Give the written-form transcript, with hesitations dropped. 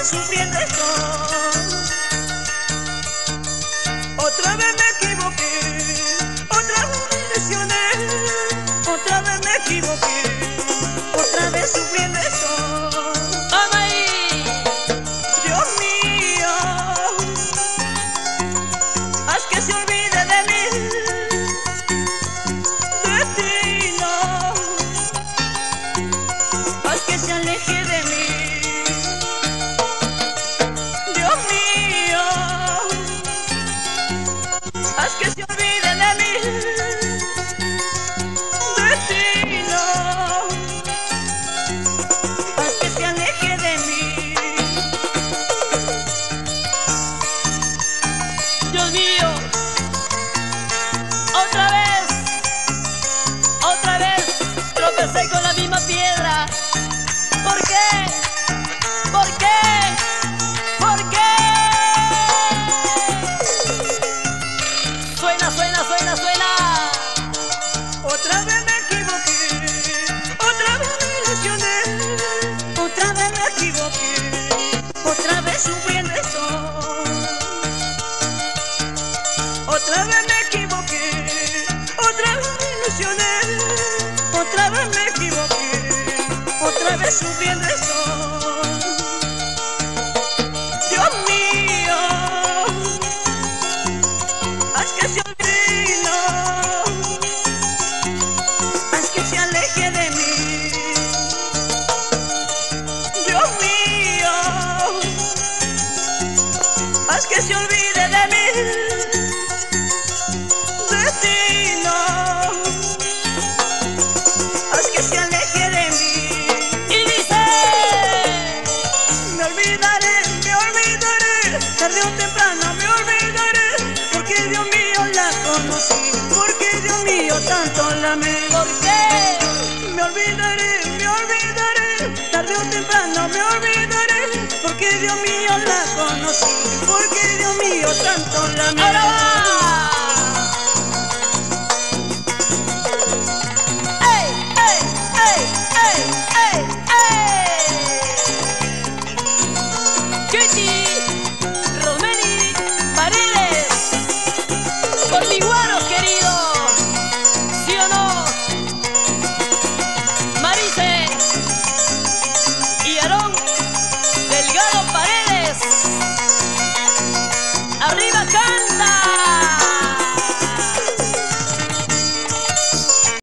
sufriendo estoy. Otra vez me equivoqué, otra vez me ilusioné, otra vez me equivoqué, otra vez sufriendo estoy. ¡Vamos ahí! Dios mío, haz que se olvide de mí, destino, haz que se aleje de mí. Dios mío, haz que se olvide de mí, destino, haz que se aleje de mí. Dios mío, otra vez tropecé con la misma piedra. ¿Por qué? ¿Por qué? ¿Por qué? Suena, suena, suena, suena. Otra vez me equivoqué, otra vez me ilusioné, otra vez me equivoqué, otra vez sufriendo estoy. Otra vez me equivoqué, otra vez me ilusioné, otra vez me equivoqué, otra vez sufriendo estoy. Dios mío, haz que se olvide, haz que se aleje de mí. Dios mío, haz que se olvide de mí, destino, haz que se aleje de mí. Y dice: Me olvidaré, tarde o temprano me olvidaré, porque Dios mío la conocí, porque Dios mío tanto la amé. ¿por qué? Me olvidaré, tarde o temprano me olvidaré, porque Dios mío la conocí, porque Dios mío tanto la amé. ¡Ahora va! ¡Ey, ey, ey, ey, ey, ey! Kitty, Romeni, Paredes, por mi guaro querido, ¿sí o no? Marice y Aarón Delgado Paredes, arriba acá.